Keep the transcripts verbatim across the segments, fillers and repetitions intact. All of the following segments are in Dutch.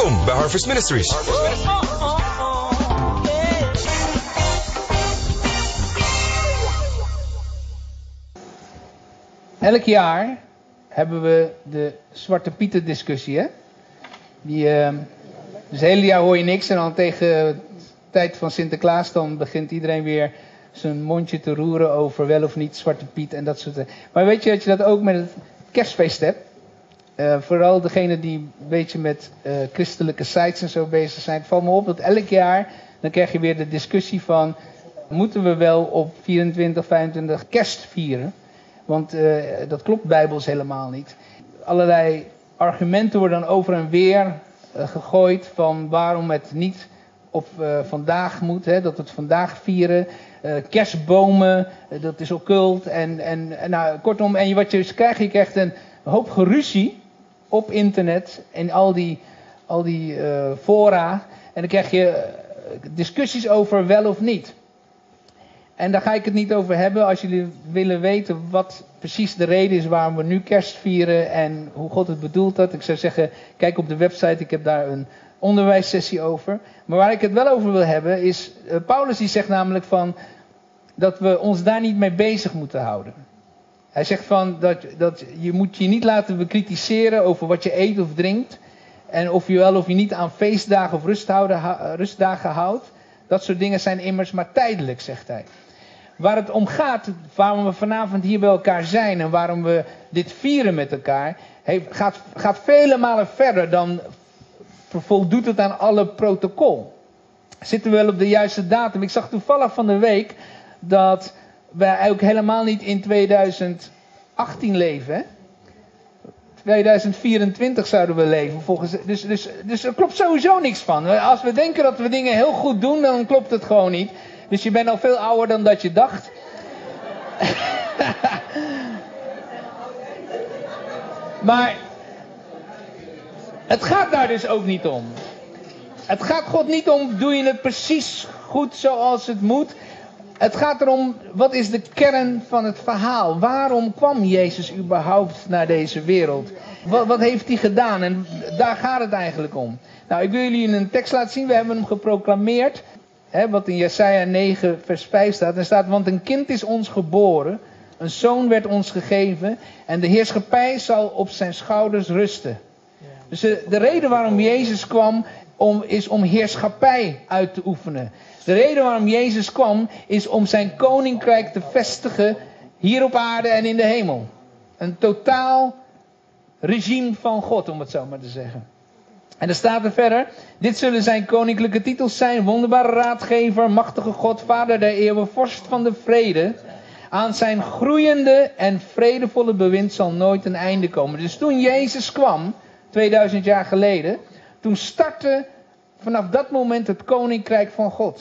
Welkom bij Harvest Ministries. Harvest Ministries. Elk jaar hebben we de Zwarte Pieten discussie, hè? Die, uh, dus het hele jaar hoor je niks en dan tegen de tijd van Sinterklaas dan begint iedereen weer zijn mondje te roeren over wel of niet Zwarte Piet en dat soort dingen. Maar weet je dat je dat ook met het kerstfeest hebt? Uh, vooral degenen die een beetje met uh, christelijke sites en zo bezig zijn. Het valt me op dat elk jaar, dan krijg je weer de discussie van, moeten we wel op vierentwintig, vijfentwintig kerst vieren? Want uh, dat klopt bijbels helemaal niet. Allerlei argumenten worden dan over en weer uh, gegooid van waarom het niet op uh, vandaag moet. Hè, dat we het vandaag vieren. Uh, kerstbomen, uh, dat is occult. En, en, en nou, kortom, en wat je dus krijgt, je krijgt een hoop geruzie op internet. En al die, al die uh, fora. En dan krijg je uh, discussies over wel of niet. En daar ga ik het niet over hebben. Als jullie willen weten wat precies de reden is waarom we nu kerst vieren en hoe God het bedoeld had. Ik zou zeggen, kijk op de website, ik heb daar een onderwijssessie over. Maar waar ik het wel over wil hebben is, uh, Paulus die zegt namelijk van dat we ons daar niet mee bezig moeten houden. Hij zegt van dat, dat je moet je niet laten bekritiseren over wat je eet of drinkt. En of je wel of je niet aan feestdagen of rusthouden, rustdagen houdt. Dat soort dingen zijn immers maar tijdelijk, zegt hij. Waar het om gaat, waarom we vanavond hier bij elkaar zijn en waarom we dit vieren met elkaar, heeft, gaat, gaat vele malen verder dan voldoet het aan alle protocol. Zitten we wel op de juiste datum? Ik zag toevallig van de week dat wij ook helemaal niet in tweeduizend achttien leven. Hè? tweeduizend vierentwintig zouden we leven. Volgens, dus, dus, dus er klopt sowieso niks van. Als we denken dat we dingen heel goed doen, dan klopt het gewoon niet. Dus je bent al veel ouder dan dat je dacht. Maar het gaat daar dus ook niet om. Het gaat God niet om, doe je het precies goed zoals het moet. Het gaat erom, wat is de kern van het verhaal? Waarom kwam Jezus überhaupt naar deze wereld? Wat, wat heeft hij gedaan? En daar gaat het eigenlijk om. Nou, ik wil jullie een tekst laten zien. We hebben hem geproclameerd. Hè, wat in Jesaja negen vers vijf staat. Er staat, want een kind is ons geboren. Een zoon werd ons gegeven. En de heerschappij zal op zijn schouders rusten. Dus de, de reden waarom Jezus kwam, om, is om heerschappij uit te oefenen. De reden waarom Jezus kwam, is om zijn koninkrijk te vestigen hier op aarde en in de hemel. Een totaal regime van God, om het zo maar te zeggen. En er staat er verder, dit zullen zijn koninklijke titels zijn, wonderbare raadgever, machtige God, vader der eeuwen, vorst van de vrede. Aan zijn groeiende en vredevolle bewind zal nooit een einde komen. Dus toen Jezus kwam, tweeduizend jaar geleden, toen startte vanaf dat moment het koninkrijk van God.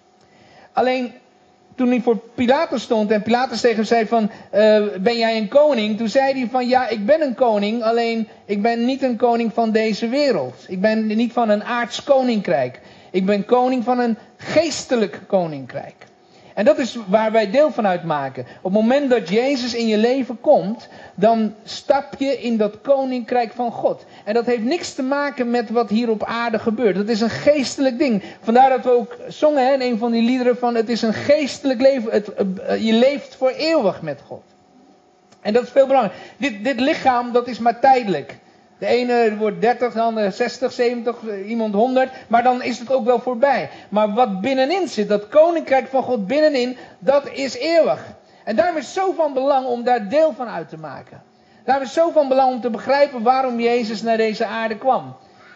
Alleen toen hij voor Pilatus stond en Pilatus tegen hem zei van, uh, ben jij een koning? Toen zei hij van, ja, ik ben een koning, alleen ik ben niet een koning van deze wereld. Ik ben niet van een aards koninkrijk. Ik ben koning van een geestelijk koninkrijk. En dat is waar wij deel van uitmaken. Op het moment dat Jezus in je leven komt, dan stap je in dat koninkrijk van God. En dat heeft niks te maken met wat hier op aarde gebeurt. Dat is een geestelijk ding. Vandaar dat we ook zongen hè, in een van die liederen van het is een geestelijk leven. Het, uh, je leeft voor eeuwig met God. En dat is veel belangrijker. Dit, dit lichaam, dat is maar tijdelijk. De ene wordt dertig, de andere zestig, zeventig, iemand honderd. Maar dan is het ook wel voorbij. Maar wat binnenin zit, dat koninkrijk van God binnenin, dat is eeuwig. En daarom is het zo van belang om daar deel van uit te maken. Daarom is het zo van belang om te begrijpen waarom Jezus naar deze aarde kwam.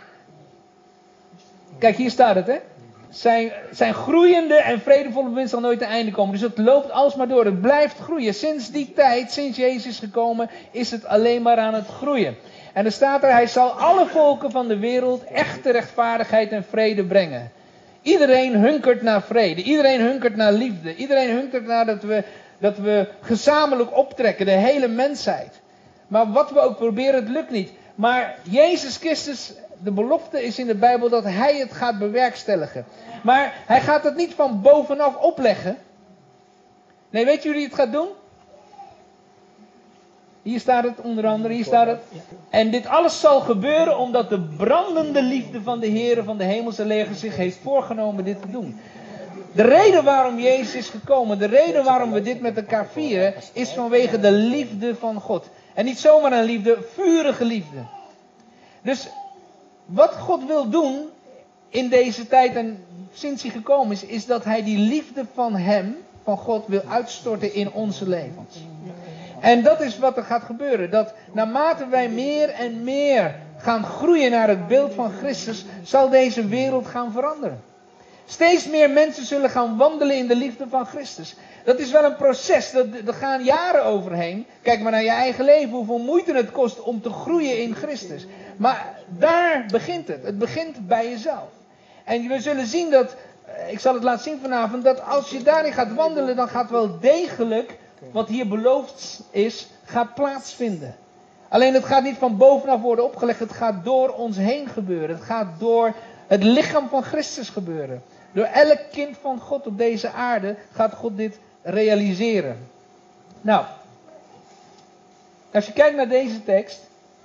Kijk, hier staat het, hè. Zijn, zijn groeiende en vredevolle bewind zal nooit ten einde komen. Dus het loopt alsmaar door. Het blijft groeien. Sinds die tijd, sinds Jezus is gekomen, is het alleen maar aan het groeien. En er staat er, hij zal alle volken van de wereld echte rechtvaardigheid en vrede brengen. Iedereen hunkert naar vrede. Iedereen hunkert naar liefde. Iedereen hunkert naar dat we, dat we gezamenlijk optrekken. De hele mensheid. Maar wat we ook proberen, het lukt niet. Maar Jezus Christus, de belofte is in de Bijbel dat hij het gaat bewerkstelligen. Maar hij gaat het niet van bovenaf opleggen. Nee, weet jullie wie het gaat doen? Hier staat het onder andere, hier staat het. En dit alles zal gebeuren omdat de brandende liefde van de Heere van de hemelse leger zich heeft voorgenomen dit te doen. De reden waarom Jezus is gekomen, de reden waarom we dit met elkaar vieren, is vanwege de liefde van God. En niet zomaar een liefde, vurige liefde. Dus wat God wil doen in deze tijd en sinds hij gekomen is, is dat hij die liefde van hem, van God, wil uitstorten in onze levens. En dat is wat er gaat gebeuren. Dat naarmate wij meer en meer gaan groeien naar het beeld van Christus, zal deze wereld gaan veranderen. Steeds meer mensen zullen gaan wandelen in de liefde van Christus. Dat is wel een proces, er gaan jaren overheen. Kijk maar naar je eigen leven, hoeveel moeite het kost om te groeien in Christus. Maar daar begint het. Het begint bij jezelf. En we zullen zien dat, ik zal het laten zien vanavond, dat als je daarin gaat wandelen, dan gaat wel degelijk wat hier beloofd is, gaat plaatsvinden. Alleen het gaat niet van bovenaf worden opgelegd, het gaat door ons heen gebeuren. Het gaat door het lichaam van Christus gebeuren. Door elk kind van God op deze aarde gaat God dit realiseren. Nou, als je kijkt naar deze tekst,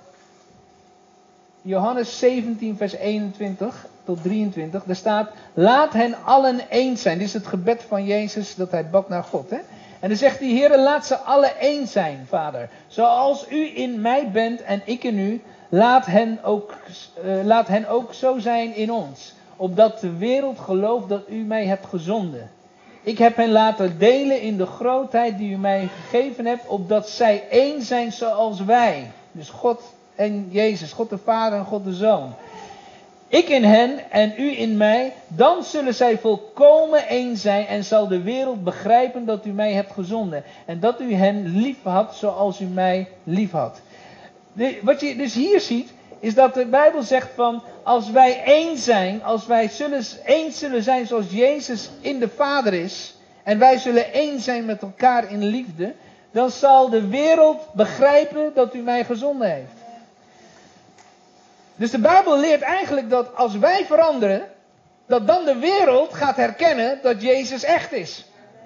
Johannes zeventien vers eenentwintig tot drieëntwintig, daar staat, laat hen allen eens zijn. Dit is het gebed van Jezus dat hij bad naar God. Hè? En dan zegt hij, Heere, laat ze allen eens zijn, Vader. Zoals u in mij bent en ik in u, laat hen ook, uh, laat hen ook zo zijn in ons. Opdat de wereld gelooft dat u mij hebt gezonden. Ik heb hen laten delen in de grootheid die u mij gegeven hebt, opdat zij één zijn zoals wij. Dus God en Jezus, God de Vader en God de Zoon. Ik in hen en u in mij, dan zullen zij volkomen één zijn en zal de wereld begrijpen dat u mij hebt gezonden. En dat u hen lief had zoals u mij lief had. De, wat je dus hier ziet, is dat de Bijbel zegt van, als wij één zijn, als wij zullen, één zullen zijn zoals Jezus in de Vader is, en wij zullen één zijn met elkaar in liefde, dan zal de wereld begrijpen dat u mij gezonden heeft. Dus de Bijbel leert eigenlijk dat als wij veranderen, dat dan de wereld gaat herkennen dat Jezus echt is.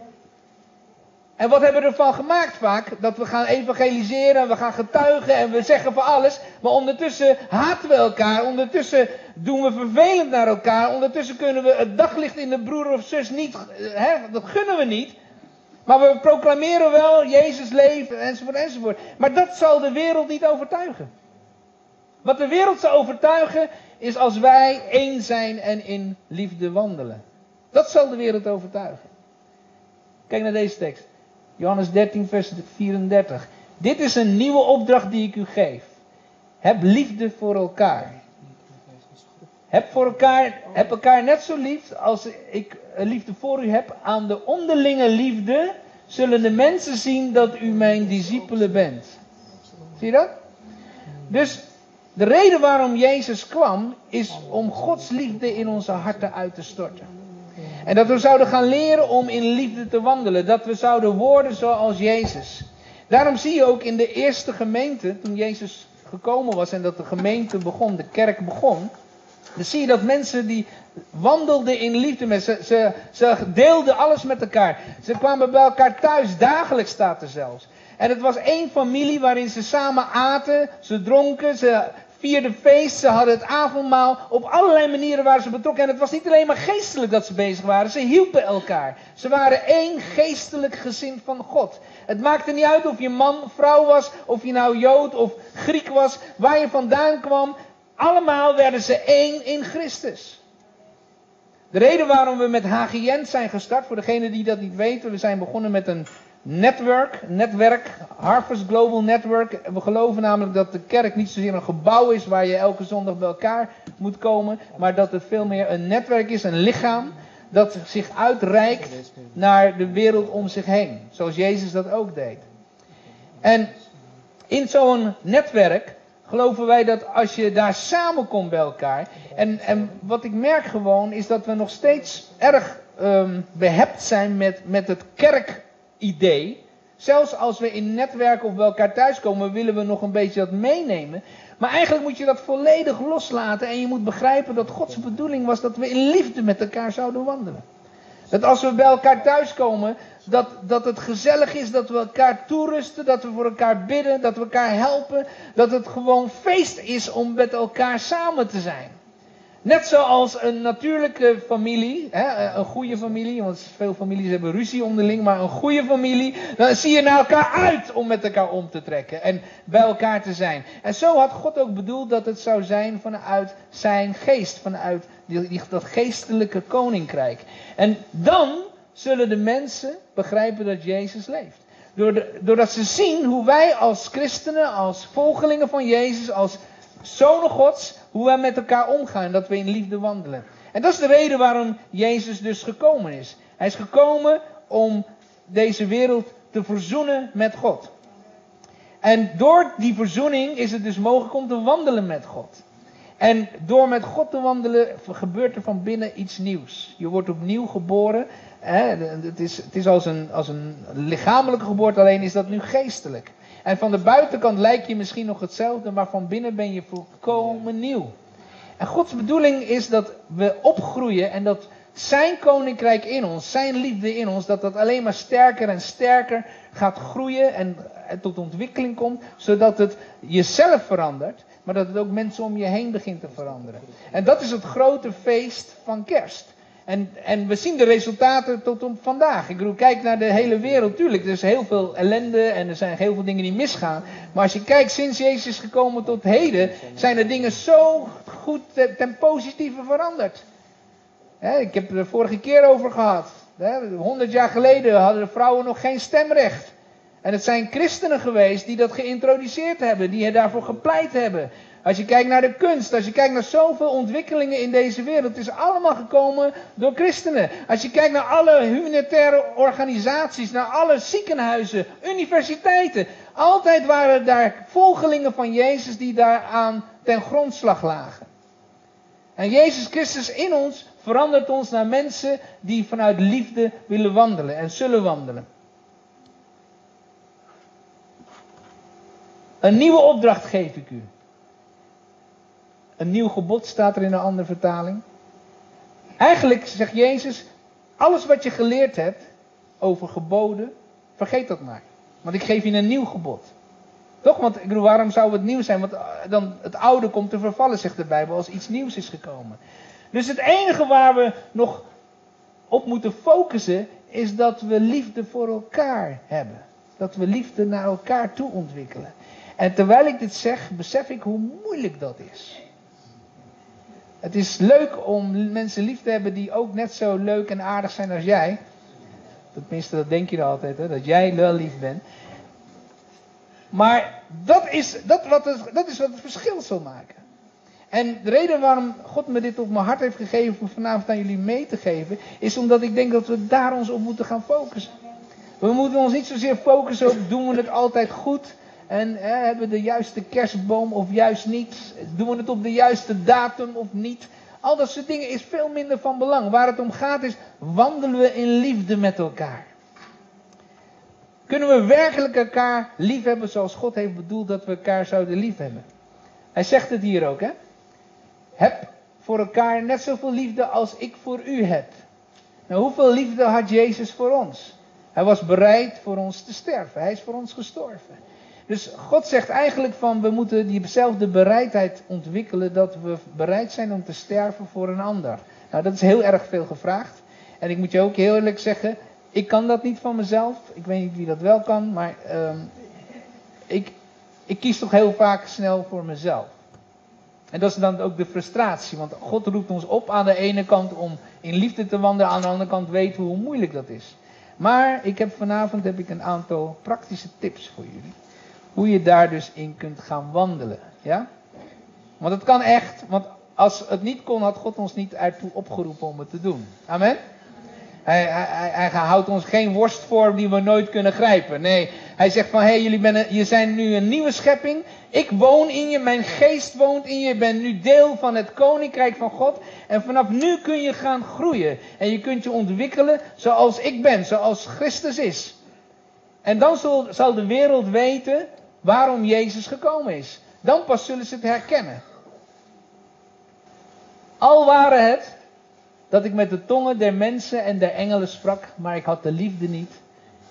En wat hebben we ervan gemaakt vaak? Dat we gaan evangeliseren, we gaan getuigen en we zeggen van alles. Maar ondertussen haten we elkaar, ondertussen doen we vervelend naar elkaar. Ondertussen kunnen we het daglicht in de broer of zus niet, hè, dat gunnen we niet. Maar we proclameren wel Jezus leven enzovoort enzovoort. Maar dat zal de wereld niet overtuigen. Wat de wereld zal overtuigen is als wij één zijn en in liefde wandelen. Dat zal de wereld overtuigen. Kijk naar deze tekst. Johannes dertien vers vierendertig. Dit is een nieuwe opdracht die ik u geef. Heb liefde voor elkaar. Heb, voor elkaar, heb elkaar net zo lief als ik liefde voor u heb. Aan de onderlinge liefde zullen de mensen zien dat u mijn discipelen bent. Zie je dat? Dus de reden waarom Jezus kwam is om Gods liefde in onze harten uit te storten. En dat we zouden gaan leren om in liefde te wandelen. Dat we zouden worden zoals Jezus. Daarom zie je ook in de eerste gemeente, toen Jezus gekomen was en dat de gemeente begon, de kerk begon. Dan zie je dat mensen die wandelden in liefde met ze, ze, ze deelden alles met elkaar. Ze kwamen bij elkaar thuis, dagelijks staat er zelfs. En het was één familie waarin ze samen aten, ze dronken, ze vierden feest, ze hadden het avondmaal. Op allerlei manieren waren ze betrokken. En het was niet alleen maar geestelijk dat ze bezig waren, ze hielpen elkaar. Ze waren één geestelijk gezin van God. Het maakte niet uit of je man, vrouw was, of je nou Jood of Griek was, waar je vandaan kwam. Allemaal werden ze één in Christus. De reden waarom we met H G N zijn gestart, voor degenen die dat niet weten, we zijn begonnen met een netwerk, netwerk, Harvest Global Network. We geloven namelijk dat de kerk niet zozeer een gebouw is waar je elke zondag bij elkaar moet komen, maar dat het veel meer een netwerk is, een lichaam dat zich uitreikt naar de wereld om zich heen. Zoals Jezus dat ook deed. En in zo'n netwerk geloven wij dat als je daar samenkomt bij elkaar. En, en wat ik merk gewoon is dat we nog steeds erg um, behept zijn met, met het kerkidee. Zelfs als we in netwerken of bij elkaar thuiskomen, willen we nog een beetje dat meenemen. Maar eigenlijk moet je dat volledig loslaten. En je moet begrijpen dat Gods bedoeling was dat we in liefde met elkaar zouden wandelen. Dat als we bij elkaar thuiskomen, dat, dat het gezellig is, dat we elkaar toerusten, dat we voor elkaar bidden, dat we elkaar helpen. Dat het gewoon feest is om met elkaar samen te zijn. Net zoals een natuurlijke familie, hè, een goede familie, want veel families hebben ruzie onderling, maar een goede familie, dan zie je naar elkaar uit om met elkaar om te trekken en bij elkaar te zijn. En zo had God ook bedoeld dat het zou zijn vanuit zijn geest, vanuit die, die, dat geestelijke koninkrijk. En dan zullen de mensen begrijpen dat Jezus leeft. Doordat ze zien hoe wij als christenen, als volgelingen van Jezus, als zonen Gods, hoe wij met elkaar omgaan, dat we in liefde wandelen. En dat is de reden waarom Jezus dus gekomen is. Hij is gekomen om deze wereld te verzoenen met God. En door die verzoening is het dus mogelijk om te wandelen met God. En door met God te wandelen gebeurt er van binnen iets nieuws. Je wordt opnieuw geboren. Hè? Het is, het is als, een, als een lichamelijke geboorte, alleen is dat nu geestelijk. En van de buitenkant lijkt je misschien nog hetzelfde, maar van binnen ben je volkomen nieuw. En Gods bedoeling is dat we opgroeien en dat zijn koninkrijk in ons, zijn liefde in ons, dat dat alleen maar sterker en sterker gaat groeien en tot ontwikkeling komt, zodat het jezelf verandert, maar dat het ook mensen om je heen begint te veranderen. En dat is het grote feest van kerst. En, en we zien de resultaten tot op vandaag. Ik bedoel, kijk naar de hele wereld. Tuurlijk, er is heel veel ellende en er zijn heel veel dingen die misgaan. Maar als je kijkt, sinds Jezus is gekomen tot heden, zijn er dingen zo goed ten positieve veranderd. He, ik heb het er vorige keer over gehad. Honderd jaar geleden hadden de vrouwen nog geen stemrecht. En het zijn christenen geweest die dat geïntroduceerd hebben, die daarvoor gepleit hebben. Als je kijkt naar de kunst, als je kijkt naar zoveel ontwikkelingen in deze wereld, het is allemaal gekomen door christenen. Als je kijkt naar alle humanitaire organisaties, naar alle ziekenhuizen, universiteiten. Altijd waren daar volgelingen van Jezus die daaraan ten grondslag lagen. En Jezus Christus in ons verandert ons naar mensen die vanuit liefde willen wandelen en zullen wandelen. Een nieuwe opdracht geef ik u. Een nieuw gebod staat er in een andere vertaling. Eigenlijk zegt Jezus, alles wat je geleerd hebt over geboden, vergeet dat maar. Want ik geef je een nieuw gebod. Toch? Want ik bedoel, waarom zou het nieuw zijn? Want dan het oude komt te vervallen, zegt de Bijbel, als iets nieuws is gekomen. Dus het enige waar we nog op moeten focussen, is dat we liefde voor elkaar hebben. Dat we liefde naar elkaar toe ontwikkelen. En terwijl ik dit zeg, besef ik hoe moeilijk dat is. Het is leuk om mensen lief te hebben die ook net zo leuk en aardig zijn als jij. Tenminste, dat denk je dan altijd, hè? Dat jij wel lief bent. Maar dat is, dat, wat het, dat is wat het verschil zal maken. En de reden waarom God me dit op mijn hart heeft gegeven om vanavond aan jullie mee te geven, is omdat ik denk dat we daar ons op moeten gaan focussen. We moeten ons niet zozeer focussen op, doen we het altijd goed? En eh, hebben we de juiste kerstboom of juist niet? Doen we het op de juiste datum of niet? Al dat soort dingen is veel minder van belang. Waar het om gaat is, wandelen we in liefde met elkaar? Kunnen we werkelijk elkaar lief hebben zoals God heeft bedoeld dat we elkaar zouden lief hebben? Hij zegt het hier ook, hè? Heb voor elkaar net zoveel liefde als ik voor u heb. Nou, hoeveel liefde had Jezus voor ons? Hij was bereid voor ons te sterven. Hij is voor ons gestorven. Dus God zegt eigenlijk van, we moeten diezelfde bereidheid ontwikkelen, dat we bereid zijn om te sterven voor een ander. Nou, dat is heel erg veel gevraagd. En ik moet je ook heel eerlijk zeggen, ik kan dat niet van mezelf. Ik weet niet wie dat wel kan, maar um, ik, ik kies toch heel vaak snel voor mezelf. En dat is dan ook de frustratie, want God roept ons op aan de ene kant om in liefde te wandelen, aan de andere kant weten we hoe moeilijk dat is. Maar ik heb vanavond heb ik een aantal praktische tips voor jullie. Hoe je daar dus in kunt gaan wandelen. Ja? Want het kan echt. Want als het niet kon, had God ons niet ertoe opgeroepen om het te doen. Amen? Hij, hij, hij houdt ons geen worst voor die we nooit kunnen grijpen. Nee, hij zegt van, hé, hey, jullie benen, je zijn nu een nieuwe schepping. Ik woon in je, mijn geest woont in je. Je bent nu deel van het koninkrijk van God. En vanaf nu kun je gaan groeien. En je kunt je ontwikkelen zoals ik ben, zoals Christus is. En dan zal, zal de wereld weten waarom Jezus gekomen is. Dan pas zullen ze het herkennen. Al waren het dat ik met de tongen der mensen en der engelen sprak, maar ik had de liefde niet,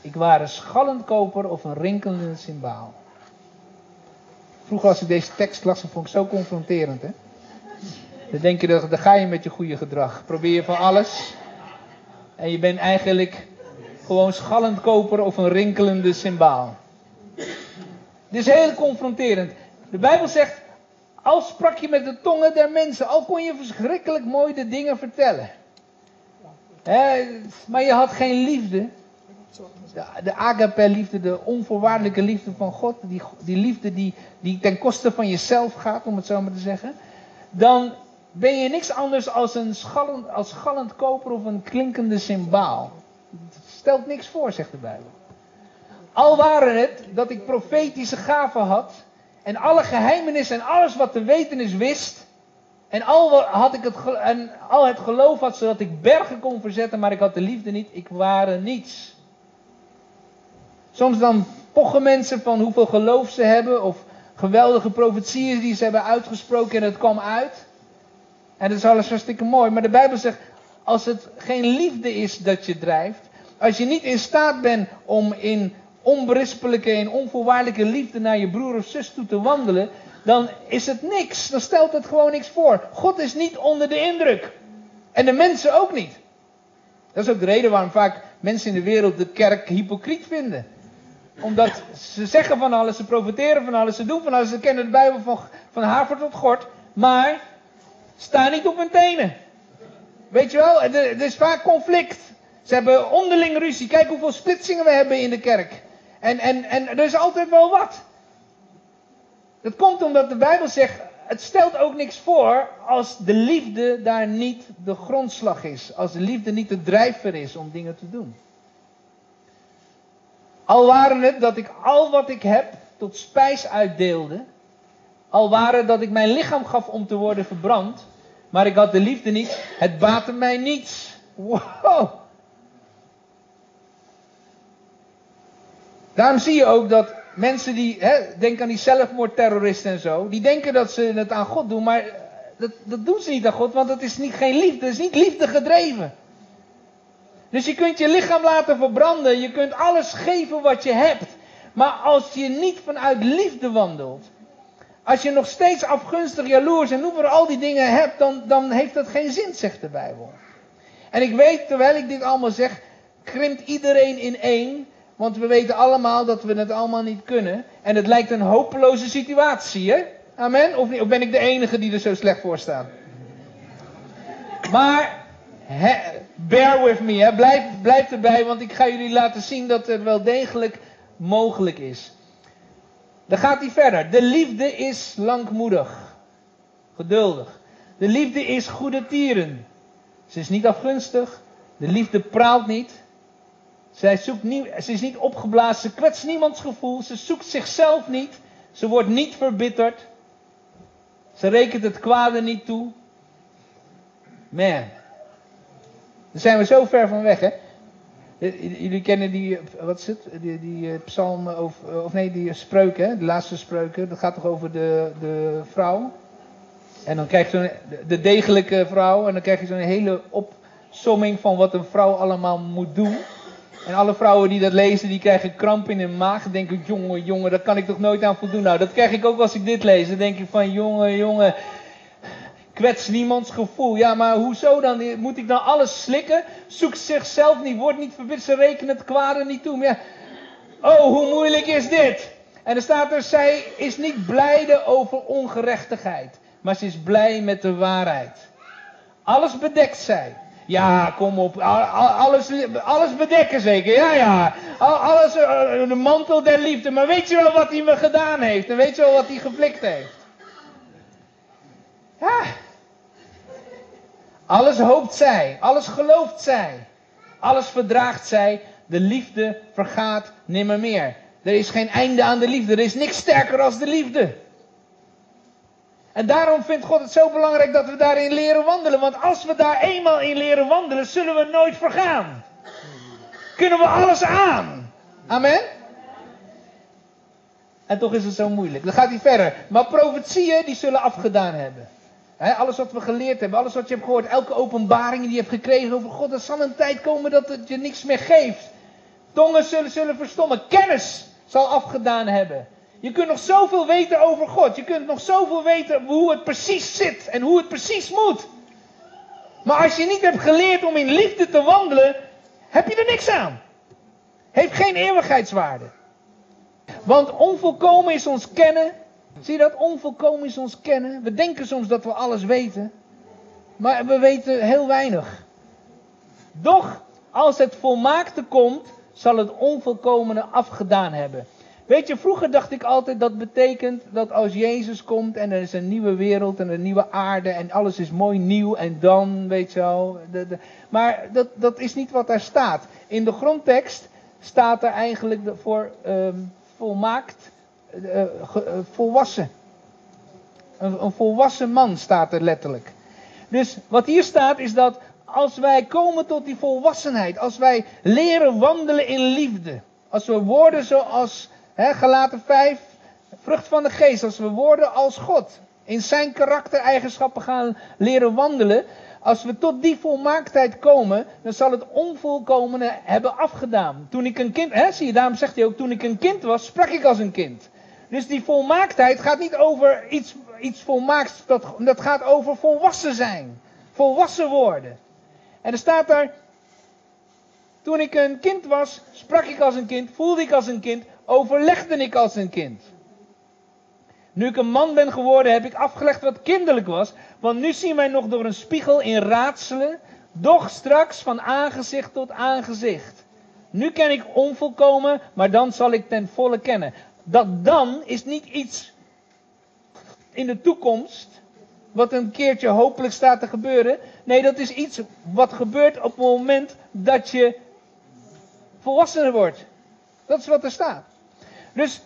Ik waar een schallend koper of een rinkelende cymbaal. Vroeger als ik deze tekst las, vond ik zo confronterend. Hè? Dan denk je, dat, dan ga je met je goede gedrag. Probeer je van alles. En je bent eigenlijk gewoon schallend koper of een rinkelende cymbaal. Dit is heel confronterend. De Bijbel zegt, al sprak je met de tongen der mensen, al kon je verschrikkelijk mooi de dingen vertellen. He, maar je had geen liefde. De, de agape liefde, de onvoorwaardelijke liefde van God, die, die liefde die, die ten koste van jezelf gaat, om het zo maar te zeggen. Dan ben je niks anders als een schallend, als schallend koper of een klinkende cymbaal. Het stelt niks voor, zegt de Bijbel. Al waren het dat ik profetische gaven had en alle geheimenissen en alles wat te weten is wist. En al, had ik het, en al het geloof had zodat ik bergen kon verzetten, maar ik had de liefde niet. Ik waren niets. Soms dan pochen mensen van hoeveel geloof ze hebben of geweldige profetieën die ze hebben uitgesproken en het kwam uit. En dat is alles hartstikke mooi. Maar de Bijbel zegt, als het geen liefde is dat je drijft, als je niet in staat bent om in onberispelijke en onvoorwaardelijke liefde naar je broer of zus toe te wandelen, dan is het niks. Dan stelt het gewoon niks voor. God is niet onder de indruk. En de mensen ook niet. Dat is ook de reden waarom vaak mensen in de wereld de kerk hypocriet vinden. Omdat ze zeggen van alles, ze profiteren van alles, ze doen van alles, ze kennen de Bijbel van, van haver tot gort, maar staan niet op hun tenen. Weet je wel, er, er is vaak conflict. Ze hebben onderling ruzie. Kijk hoeveel splitsingen we hebben in de kerk. En, en, en er is altijd wel wat. Dat komt omdat de Bijbel zegt, het stelt ook niks voor als de liefde daar niet de grondslag is. Als de liefde niet de drijfveer is om dingen te doen. Al waren het dat ik al wat ik heb tot spijs uitdeelde. Al waren het dat ik mijn lichaam gaf om te worden verbrand. Maar ik had de liefde niet. Het baatte mij niets. Wow. Daarom zie je ook dat mensen die, hè, denk aan die zelfmoordterroristen en zo. Die denken dat ze het aan God doen. Maar dat, dat doen ze niet aan God. Want het is niet geen liefde. Het is niet liefde gedreven. Dus je kunt je lichaam laten verbranden. Je kunt alles geven wat je hebt. Maar als je niet vanuit liefde wandelt. Als je nog steeds afgunstig, jaloers en noem maar al die dingen hebt. Dan, dan heeft dat geen zin, zegt de Bijbel. En ik weet, terwijl ik dit allemaal zeg, krimpt iedereen in één. Want we weten allemaal dat we het allemaal niet kunnen. En het lijkt een hopeloze situatie, hè? Amen? Of, niet? Of ben ik de enige die er zo slecht voor staat? Maar, he, bear with me, hè? Blijf, blijf erbij, want ik ga jullie laten zien dat het wel degelijk mogelijk is. Dan gaat hij verder. De liefde is langmoedig. Geduldig. De liefde is goedertieren. Ze is niet afgunstig. De liefde praalt niet. Zij zoekt niet, ze is niet opgeblazen. Ze kwetst niemands gevoel. Ze zoekt zichzelf niet. Ze wordt niet verbitterd. Ze rekent het kwade niet toe. Man. Daar zijn we zo ver van weg, hè. Jullie kennen die, wat is het? Die, die psalm, of, of nee, die spreuken, hè? De laatste spreuken. Dat gaat toch over de, de vrouw. En dan krijg je zo'n, de degelijke vrouw. En dan krijg je zo'n hele opsomming van wat een vrouw allemaal moet doen. En alle vrouwen die dat lezen, die krijgen kramp in hun maag. Denken, jongen, jongen, daar kan ik toch nooit aan voldoen. Nou, dat krijg ik ook als ik dit lees. Dan denk ik van, jongen, jongen, kwets niemands gevoel. Ja, maar hoezo dan? Moet ik dan alles slikken? Zoek zichzelf niet, wordt niet verbitterd, ze rekenen het kwade niet toe. Maar ja, oh, hoe moeilijk is dit? En er staat er, zij is niet blijde over ongerechtigheid. Maar ze is blij met de waarheid. Alles bedekt zij. Ja, kom op. Alles, alles bedekken zeker. Ja, ja. Alles, de mantel der liefde. Maar weet je wel wat hij me gedaan heeft? En weet je wel wat hij geflikt heeft? Ja. Alles hoopt zij. Alles gelooft zij. Alles verdraagt zij. De liefde vergaat nimmer meer. Er is geen einde aan de liefde. Er is niks sterker als de liefde. En daarom vindt God het zo belangrijk dat we daarin leren wandelen. Want als we daar eenmaal in leren wandelen, zullen we nooit vergaan. Kunnen we alles aan. Amen? En toch is het zo moeilijk. Dan gaat hij verder. Maar profetieën die zullen afgedaan hebben. He, alles wat we geleerd hebben, alles wat je hebt gehoord, elke openbaring die je hebt gekregen over God, er zal een tijd komen dat het je niks meer geeft. Tongen zullen, zullen verstommen. Kennis zal afgedaan hebben. Je kunt nog zoveel weten over God. Je kunt nog zoveel weten hoe het precies zit en hoe het precies moet. Maar als je niet hebt geleerd om in liefde te wandelen, heb je er niks aan. Heeft geen eeuwigheidswaarde. Want onvolkomen is ons kennen. Zie je dat? Onvolkomen is ons kennen. We denken soms dat we alles weten. Maar we weten heel weinig. Doch, als het volmaakte komt, zal het onvolkomene afgedaan hebben. Weet je, vroeger dacht ik altijd dat betekent dat als Jezus komt en er is een nieuwe wereld en een nieuwe aarde en alles is mooi nieuw en dan, weet je wel. De, de, maar dat, dat is niet wat daar staat. In de grondtekst staat er eigenlijk voor um, volmaakt, uh, ge, uh, volwassen. Een, een volwassen man staat er letterlijk. Dus wat hier staat is dat als wij komen tot die volwassenheid, als wij leren wandelen in liefde, als we worden zoals He, Galaten vijf, vrucht van de geest. Als we worden als God. In zijn karaktereigenschappen gaan leren wandelen. Als we tot die volmaaktheid komen. Dan zal het onvolkomene hebben afgedaan. Toen ik een kind. He, zie je, daarom zegt hij ook. Toen ik een kind was, sprak ik als een kind. Dus die volmaaktheid gaat niet over iets, iets volmaaks. Dat, dat gaat over volwassen zijn. Volwassen worden. En er staat daar. Toen ik een kind was, sprak ik als een kind. Voelde ik als een kind. Overlegde ik als een kind. Nu ik een man ben geworden, heb ik afgelegd wat kinderlijk was. Want nu zien wij nog door een spiegel in raadselen. Doch straks van aangezicht tot aangezicht. Nu ken ik onvolkomen, maar dan zal ik ten volle kennen. Dat dan is niet iets in de toekomst. Wat een keertje hopelijk staat te gebeuren. Nee, dat is iets wat gebeurt op het moment dat je volwassener wordt. Dat is wat er staat. Dus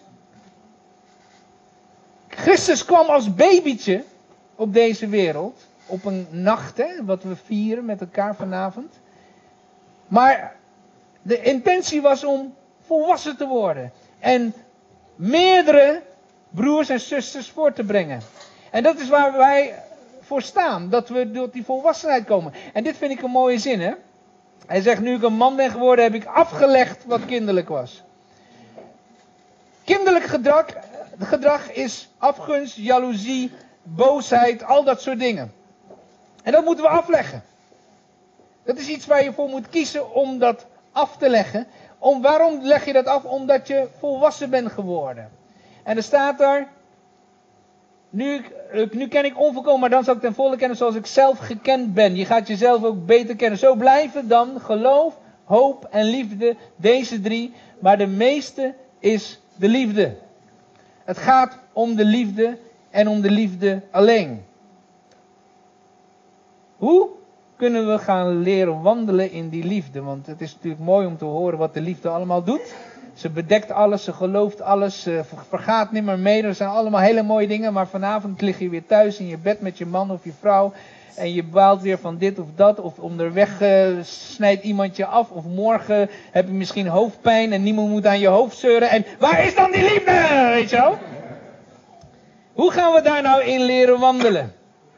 Christus kwam als babytje op deze wereld. Op een nacht, hè, wat we vieren met elkaar vanavond. Maar de intentie was om volwassen te worden. En meerdere broers en zusters voor te brengen. En dat is waar wij voor staan. Dat we tot die volwassenheid komen. En dit vind ik een mooie zin, hè. Hij zegt, nu ik een man ben geworden, heb ik afgelegd wat kinderlijk was. Kinderlijk gedrag, gedrag is afgunst, jaloezie, boosheid, al dat soort dingen. En dat moeten we afleggen. Dat is iets waar je voor moet kiezen om dat af te leggen. Om, waarom leg je dat af? Omdat je volwassen bent geworden. En er staat daar, nu, nu ken ik onvolkomen, maar dan zal ik ten volle kennen zoals ik zelf gekend ben. Je gaat jezelf ook beter kennen. Zo blijven dan geloof, hoop en liefde, deze drie. Maar de meeste is de liefde. Het gaat om de liefde en om de liefde alleen. Hoe kunnen we gaan leren wandelen in die liefde? Want het is natuurlijk mooi om te horen wat de liefde allemaal doet. Ze bedekt alles, ze gelooft alles, ze vergaat niet meer mee. Dat zijn allemaal hele mooie dingen. Maar vanavond lig je weer thuis in je bed met je man of je vrouw. En je baalt weer van dit of dat. Of onderweg uh, snijdt iemand je af. Of morgen heb je misschien hoofdpijn en niemand moet aan je hoofd zeuren. En waar is dan die liefde? Weet je wel? Hoe gaan we daar nou in leren wandelen?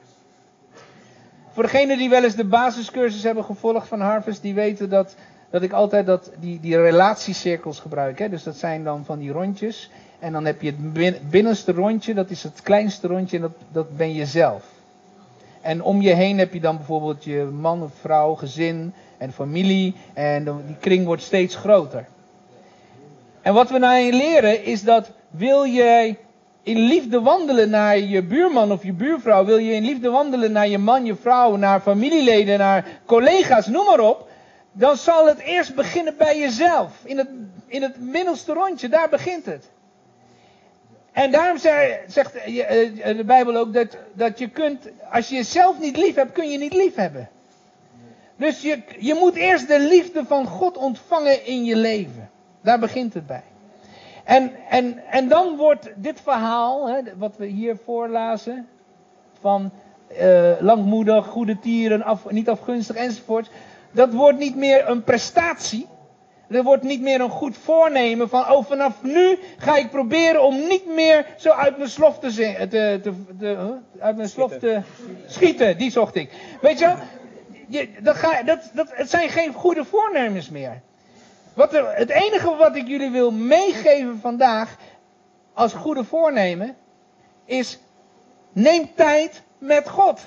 Voor degenen die wel eens de basiscursus hebben gevolgd van Harvest, die weten dat, dat ik altijd dat, die, die relatiecirkels gebruik. Hè? Dus dat zijn dan van die rondjes. En dan heb je het binnenste rondje, dat is het kleinste rondje en dat, dat ben je zelf. En om je heen heb je dan bijvoorbeeld je man of vrouw, gezin en familie. En die kring wordt steeds groter. En wat we nou leren is dat wil jij in liefde wandelen naar je buurman of je buurvrouw. Wil je in liefde wandelen naar je man, je vrouw, naar familieleden, naar collega's, noem maar op. Dan zal het eerst beginnen bij jezelf. In het, in het middelste rondje, daar begint het. En daarom zegt de Bijbel ook dat, dat je kunt, als je jezelf niet lief hebt, kun je niet lief hebben. Dus je, je moet eerst de liefde van God ontvangen in je leven. Daar begint het bij. En, en, en dan wordt dit verhaal, hè, wat we hier voorlazen, van uh, langmoedig, goede tieren, af, niet afgunstig enzovoort. Dat wordt niet meer een prestatie. Er wordt niet meer een goed voornemen van, oh vanaf nu ga ik proberen om niet meer zo uit mijn slof te zingen, te, te, te, huh? uit mijn slof te schieten. Die zocht ik. Weet je wel, je, dat ga, dat, dat, het zijn geen goede voornemens meer. Wat er, het enige wat ik jullie wil meegeven vandaag, als goede voornemen, is neem tijd met God.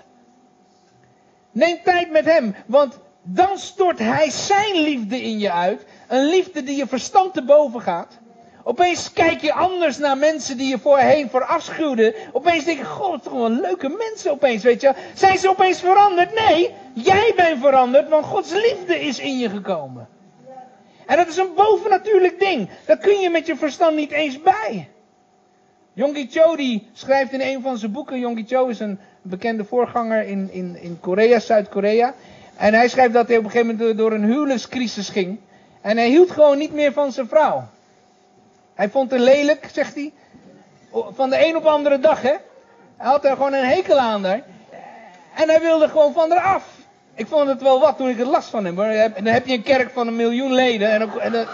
Neem tijd met hem, want dan stort hij zijn liefde in je uit. Een liefde die je verstand te boven gaat. Opeens kijk je anders naar mensen die je voorheen verafschuwde. Opeens denk je, god, toch wel leuke mensen opeens, weet je. Zijn ze opeens veranderd? Nee, jij bent veranderd, want Gods liefde is in je gekomen. En dat is een bovennatuurlijk ding. Daar kun je met je verstand niet eens bij. Yonggi Cho die schrijft in een van zijn boeken. Yonggi Cho is een bekende voorganger in, in, in Korea, Zuid-Korea. En hij schrijft dat hij op een gegeven moment door een huwelijkscrisis ging. En hij hield gewoon niet meer van zijn vrouw. Hij vond haar lelijk, zegt hij. Van de een op de andere dag, hè. Hij had er gewoon een hekel aan haar. En hij wilde gewoon van haar af. Ik vond het wel wat toen ik het last van hem. En dan heb je een kerk van een miljoen leden. En ook, en,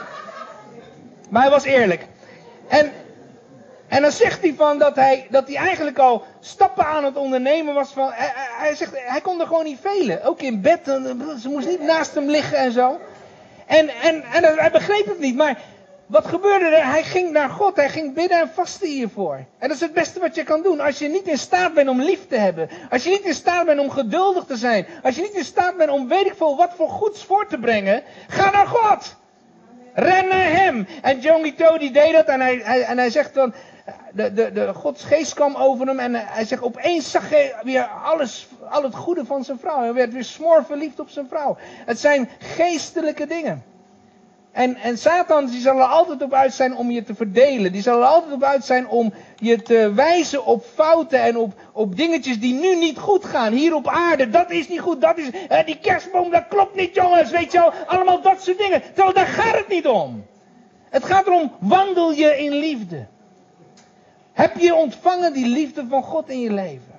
maar hij was eerlijk. En, en dan zegt hij van dat hij, dat hij eigenlijk al stappen aan het ondernemen was. Van, hij, hij zegt, hij kon er gewoon niet velen. Ook in bed. Ze moest niet naast hem liggen en zo. En, en, en hij begreep het niet. Maar wat gebeurde er? Hij ging naar God. Hij ging bidden en vasten hiervoor. En dat is het beste wat je kan doen. Als je niet in staat bent om lief te hebben. Als je niet in staat bent om geduldig te zijn. Als je niet in staat bent om weet ik veel wat voor goeds voor te brengen. Ga naar God. Ren naar hem. En Yonggi Cho die deed dat. En hij, hij, en hij zegt dan. De, de, de Gods geest kwam over hem. En hij zegt opeens zag hij weer alles. Al het goede van zijn vrouw. Hij werd weer smoor verliefd op zijn vrouw. Het zijn geestelijke dingen. En, en Satan die zal er altijd op uit zijn om je te verdelen. Die zal er altijd op uit zijn om je te wijzen op fouten en op, op dingetjes die nu niet goed gaan. Hier op aarde, dat is niet goed. Dat is, eh, die kerstboom, dat klopt niet jongens. Weet je wel, allemaal dat soort dingen. Terwijl daar gaat het niet om. Het gaat erom, wandel je in liefde. Heb je ontvangen die liefde van God in je leven?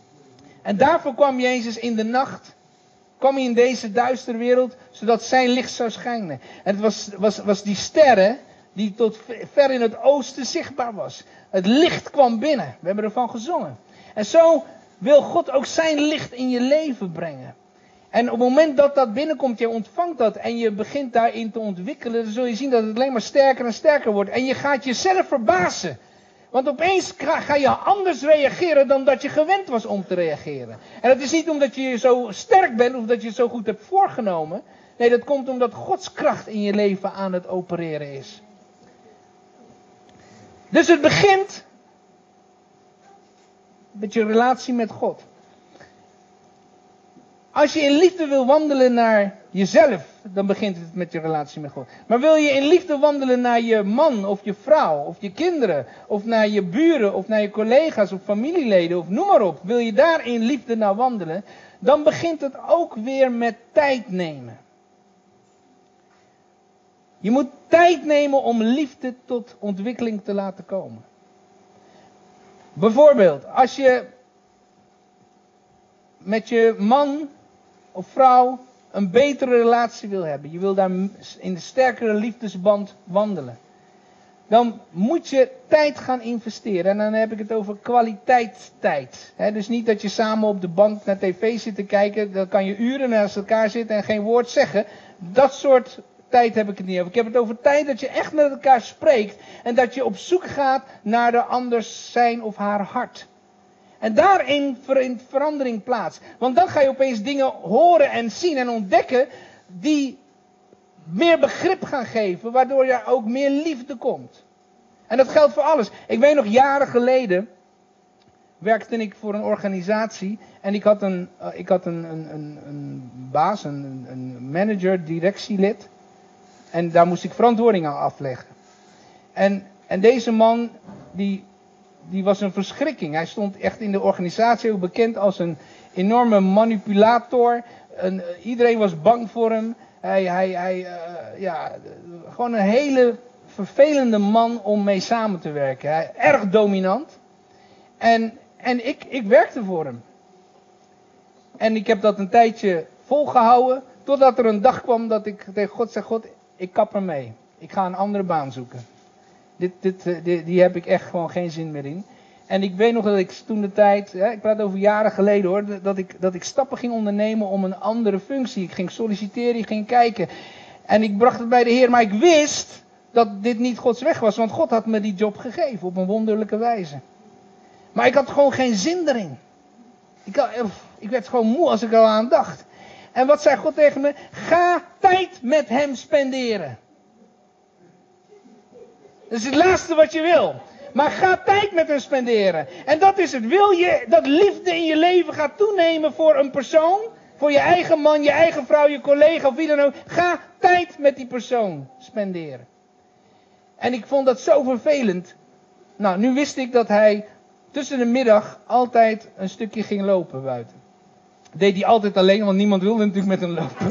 En daarvoor kwam Jezus in de nacht. Kwam hij in deze duistere wereld, zodat zijn licht zou schijnen. En het was, was, was die sterren die tot ver in het oosten zichtbaar was. Het licht kwam binnen. We hebben ervan gezongen. En zo wil God ook zijn licht in je leven brengen. En op het moment dat dat binnenkomt, je ontvangt dat en je begint daarin te ontwikkelen, dan zul je zien dat het alleen maar sterker en sterker wordt. En je gaat jezelf verbazen. Want opeens ga je anders reageren dan dat je gewend was om te reageren. En dat is niet omdat je zo sterk bent of dat je het zo goed hebt voorgenomen. Nee, dat komt omdat Gods kracht in je leven aan het opereren is. Dus het begint met je relatie met God. Als je in liefde wil wandelen naar jezelf, dan begint het met je relatie met God. Maar wil je in liefde wandelen naar je man of je vrouw of je kinderen, of naar je buren of naar je collega's of familieleden of noem maar op. Wil je daar in liefde naar wandelen, dan begint het ook weer met tijd nemen. Je moet tijd nemen om liefde tot ontwikkeling te laten komen. Bijvoorbeeld, als je met je man of vrouw een betere relatie wil hebben. Je wil daar in de sterkere liefdesband wandelen. Dan moet je tijd gaan investeren. En dan heb ik het over kwaliteitstijd. He, dus niet dat je samen op de bank naar tv zit te kijken. Dan kan je uren naast elkaar zitten en geen woord zeggen. Dat soort tijd heb ik het niet over. Ik heb het over tijd dat je echt met elkaar spreekt. En dat je op zoek gaat naar de anders zijn of haar hart. En daarin vindt verandering plaats. Want dan ga je opeens dingen horen en zien en ontdekken die meer begrip gaan geven, waardoor er ook meer liefde komt. En dat geldt voor alles. Ik weet nog, jaren geleden werkte ik voor een organisatie en ik had een, uh, ik had een, een, een, een baas, een, een manager, directielid. En daar moest ik verantwoording aan afleggen. En, en deze man, die... Die was een verschrikking. Hij stond echt in de organisatie ook bekend als een enorme manipulator. En, uh, iedereen was bang voor hem. Hij, hij, hij uh, ja, gewoon een hele vervelende man om mee samen te werken. Hij, erg dominant. En, en ik, ik werkte voor hem. En ik heb dat een tijdje volgehouden. Totdat er een dag kwam dat ik tegen God zei: God, ik kap ermee. Ik ga een andere baan zoeken. Dit, dit, dit, die heb ik echt gewoon geen zin meer in. En ik weet nog dat ik toen de tijd, hè, ik praat over jaren geleden hoor, dat ik, dat ik stappen ging ondernemen om een andere functie. Ik ging solliciteren, ik ging kijken. En ik bracht het bij de Heer, maar ik wist dat dit niet Gods weg was. Want God had me die job gegeven op een wonderlijke wijze. Maar ik had gewoon geen zin erin. Ik, had, ik werd gewoon moe als ik er al aan dacht. En wat zei God tegen me? Ga tijd met hem spenderen. Dat is het laatste wat je wil. Maar ga tijd met hem spenderen. En dat is het. Wil je dat liefde in je leven gaat toenemen voor een persoon? Voor je eigen man, je eigen vrouw, je collega of wie dan ook. Ga tijd met die persoon spenderen. En ik vond dat zo vervelend. Nou, nu wist ik dat hij tussen de middag altijd een stukje ging lopen buiten. Dat deed hij altijd alleen, want niemand wilde natuurlijk met hem lopen.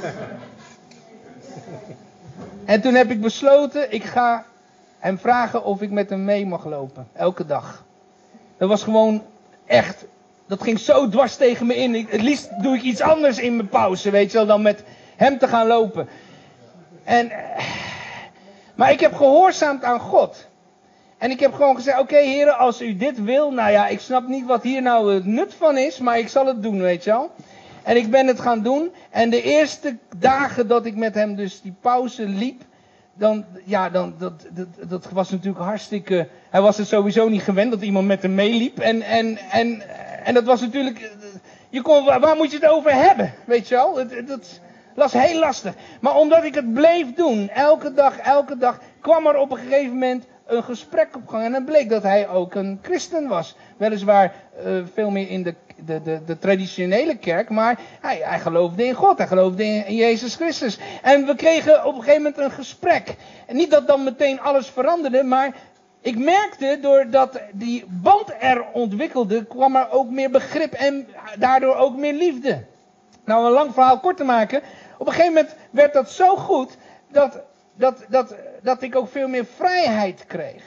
En toen heb ik besloten, ik ga hem vragen of ik met hem mee mag lopen. Elke dag. Dat was gewoon echt, dat ging zo dwars tegen me in. Ik, het liefst doe ik iets anders in mijn pauze, weet je wel, dan met hem te gaan lopen. En, maar ik heb gehoorzaamd aan God. En ik heb gewoon gezegd, oké okay, heren, als u dit wil, nou ja, ik snap niet wat hier nou het nut van is, maar ik zal het doen, weet je wel. En ik ben het gaan doen. En de eerste dagen dat ik met hem dus die pauze liep, dan, ja, dan, dat, dat, dat was natuurlijk hartstikke, hij was het sowieso niet gewend dat iemand met hem meeliep. En, en, en, en dat was natuurlijk, je kon, waar moet je het over hebben, weet je wel. Het, dat was heel lastig. Maar omdat ik het bleef doen, elke dag, elke dag, kwam er op een gegeven moment een gesprek op gang. En dan bleek dat hij ook een christen was. Weliswaar uh, veel meer in de, de, de, de traditionele kerk. Maar hij, hij geloofde in God. Hij geloofde in, in Jezus Christus. En we kregen op een gegeven moment een gesprek. En niet dat dan meteen alles veranderde. Maar ik merkte doordat die band er ontwikkelde. Kwam er ook meer begrip. En daardoor ook meer liefde. Nou, een lang verhaal kort te maken. Op een gegeven moment werd dat zo goed. Dat... Dat, dat, dat ik ook veel meer vrijheid kreeg.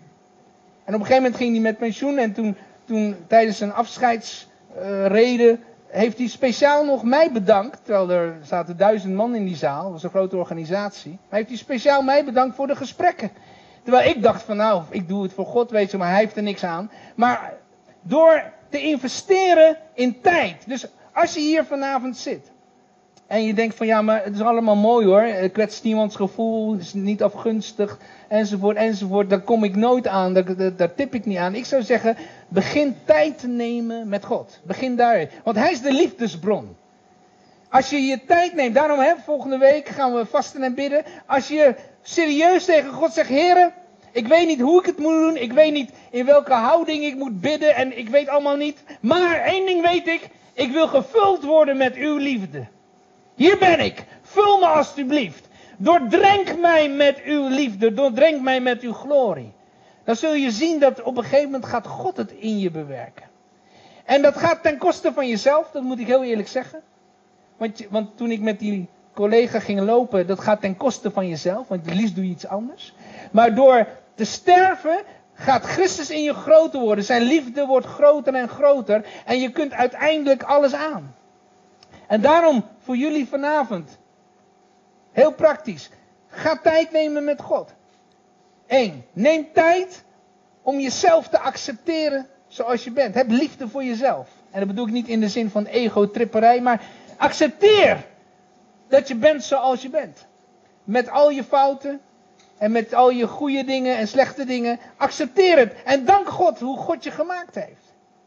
En op een gegeven moment ging hij met pensioen. En toen, toen tijdens een afscheidsrede uh, heeft hij speciaal nog mij bedankt. Terwijl er zaten duizend man in die zaal. Dat was een grote organisatie. Maar heeft hij speciaal mij bedankt voor de gesprekken. Terwijl ik dacht van nou, ik doe het voor God, weet je. Maar hij heeft er niks aan. Maar door te investeren in tijd. Dus als je hier vanavond zit. En je denkt van ja, maar het is allemaal mooi hoor. Het kwetst iemands gevoel, het is niet afgunstig, enzovoort, enzovoort. Daar kom ik nooit aan, daar, daar, daar tip ik niet aan. Ik zou zeggen, begin tijd te nemen met God. Begin daar. Want hij is de liefdesbron. Als je je tijd neemt, daarom hè, volgende week gaan we vasten en bidden. Als je serieus tegen God zegt, Heere, ik weet niet hoe ik het moet doen. Ik weet niet in welke houding ik moet bidden en ik weet allemaal niet. Maar één ding weet ik, ik wil gevuld worden met uw liefde. Hier ben ik. Vul me alstublieft. Doordrenk mij met uw liefde. Doordrenk mij met uw glorie. Dan zul je zien dat op een gegeven moment gaat God het in je bewerken. En dat gaat ten koste van jezelf. Dat moet ik heel eerlijk zeggen. Want, want toen ik met die collega ging lopen. Dat gaat ten koste van jezelf. Want het liefst doe je iets anders. Maar door te sterven gaat Christus in je groter worden. Zijn liefde wordt groter en groter. En je kunt uiteindelijk alles aan. En daarom voor jullie vanavond, heel praktisch, ga tijd nemen met God. Eén, neem tijd om jezelf te accepteren zoals je bent. Heb liefde voor jezelf. En dat bedoel ik niet in de zin van ego-tripperij, maar accepteer dat je bent zoals je bent. Met al je fouten en met al je goede dingen en slechte dingen. Accepteer het en dank God hoe God je gemaakt heeft.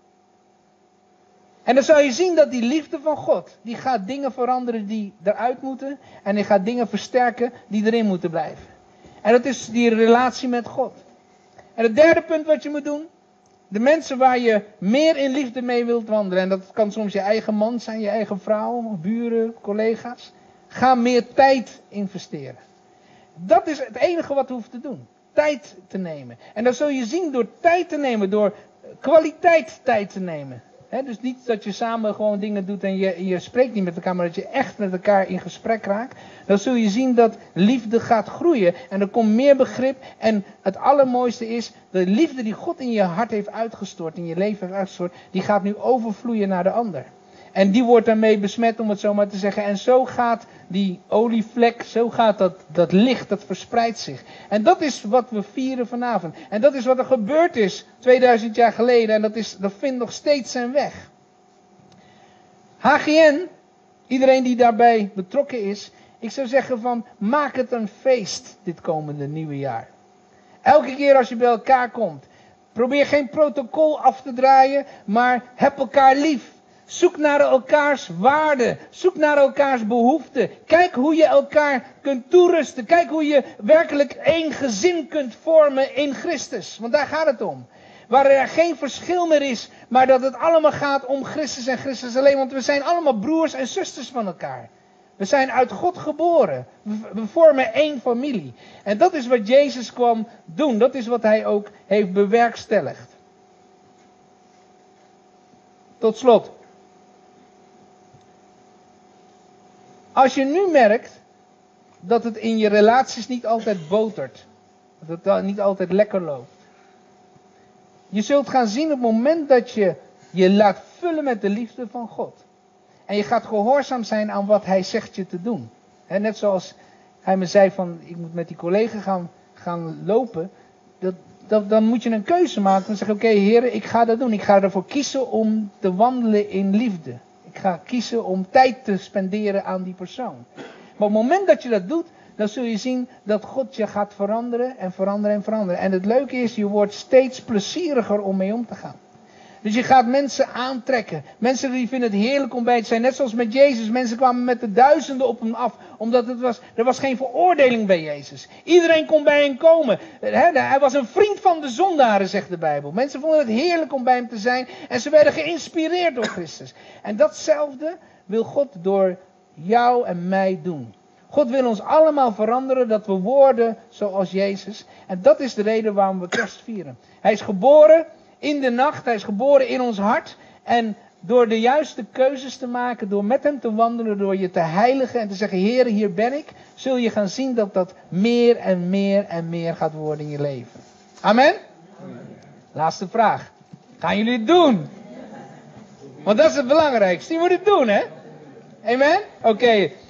En dan zal je zien dat die liefde van God, die gaat dingen veranderen die eruit moeten. En die gaat dingen versterken die erin moeten blijven. En dat is die relatie met God. En het derde punt wat je moet doen. De mensen waar je meer in liefde mee wilt wandelen. En dat kan soms je eigen man zijn, je eigen vrouw, buren, collega's. Ga meer tijd investeren. Dat is het enige wat je hoeft te doen. Tijd te nemen. En dan zul je zien door tijd te nemen, door kwaliteit tijd te nemen. He, dus niet dat je samen gewoon dingen doet en je, je spreekt niet met elkaar, maar dat je echt met elkaar in gesprek raakt. Dan zul je zien dat liefde gaat groeien en er komt meer begrip. En het allermooiste is, de liefde die God in je hart heeft uitgestort, in je leven heeft uitgestort, die gaat nu overvloeien naar de ander. En die wordt daarmee besmet, om het zo maar te zeggen. En zo gaat die olievlek, zo gaat dat, dat licht, dat verspreidt zich. En dat is wat we vieren vanavond. En dat is wat er gebeurd is tweeduizend jaar geleden. En dat, is, dat vindt nog steeds zijn weg. H G N, iedereen die daarbij betrokken is, Ik zou zeggen van, maak het een feest dit komende nieuwe jaar. Elke keer als je bij elkaar komt, probeer geen protocol af te draaien, maar heb elkaar lief. Zoek naar elkaars waarden. Zoek naar elkaars behoeften. Kijk hoe je elkaar kunt toerusten. Kijk hoe je werkelijk één gezin kunt vormen in Christus. Want daar gaat het om. Waar er geen verschil meer is, maar dat het allemaal gaat om Christus en Christus alleen. Want we zijn allemaal broers en zusters van elkaar. We zijn uit God geboren. We vormen één familie. En dat is wat Jezus kwam doen. Dat is wat hij ook heeft bewerkstelligd. Tot slot. Als je nu merkt dat het in je relaties niet altijd botert. Dat het niet altijd lekker loopt. Je zult gaan zien op het moment dat je je laat vullen met de liefde van God. En je gaat gehoorzaam zijn aan wat hij zegt je te doen. He, net zoals hij me zei van, ik moet met die collega gaan, gaan lopen. Dat, dat, dan moet je een keuze maken. Dan zeg je, oké okay, heren, ik ga dat doen. Ik ga ervoor kiezen om te wandelen in liefde. Ik ga kiezen om tijd te spenderen aan die persoon. Maar op het moment dat je dat doet, dan zul je zien dat God je gaat veranderen en veranderen en veranderen. En het leuke is, je wordt steeds plezieriger om mee om te gaan. Dus je gaat mensen aantrekken. Mensen die vinden het heerlijk om bij te zijn. Net zoals met Jezus. Mensen kwamen met de duizenden op hem af. Omdat het was, er was geen veroordeling bij Jezus. Iedereen kon bij hem komen. Hij was een vriend van de zondaren, zegt de Bijbel. Mensen vonden het heerlijk om bij hem te zijn. En ze werden geïnspireerd door Christus. En datzelfde wil God door jou en mij doen. God wil ons allemaal veranderen, dat we worden zoals Jezus. En dat is de reden waarom we kerst vieren. Hij is geboren in de nacht, hij is geboren in ons hart. En door de juiste keuzes te maken, door met hem te wandelen, door je te heiligen en te zeggen, Heere, hier ben ik, zul je gaan zien dat dat meer en meer en meer gaat worden in je leven. Amen? Amen. Laatste vraag. Gaan jullie het doen? Want dat is het belangrijkste. Je moet het doen, hè? Amen? Oké. Okay.